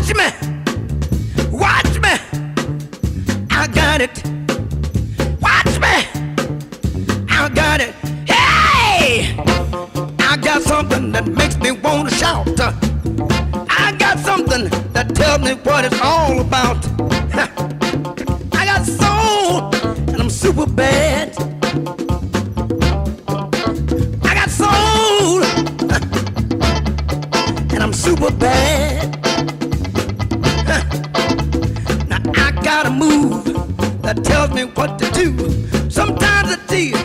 Watch me, watch me, I got it. Watch me, I got it. Hey, I got something that makes me want to shout. I got something that tells me what it's all about. I got soul and I'm super bad. I got soul and I'm super bad. Now I got a move that tells me what to do. Sometimes it's deal.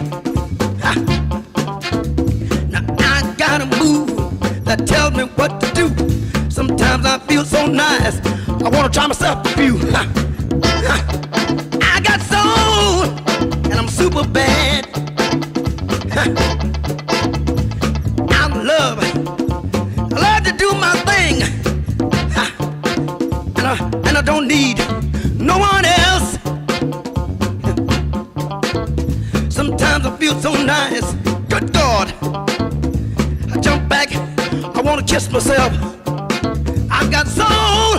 Now I got a move that tells me what to do. Sometimes I feel so nice, I wanna try myself a few. I got soul and I'm super bad. I love to do my thing, and I don't need no one else. Sometimes I feel so nice, good God, I jump back, I wanna kiss myself. I got soul,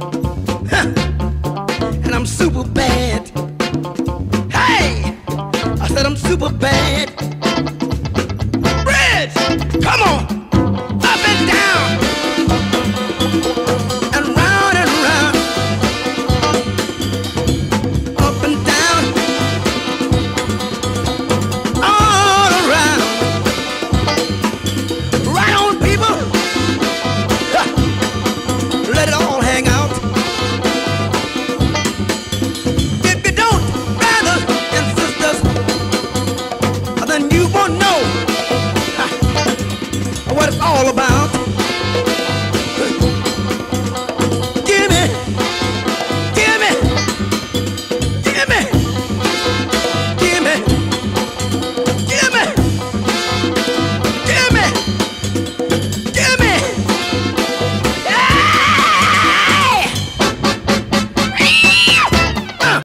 and I'm super bad. Hey, I said I'm super bad. Bridge, come on.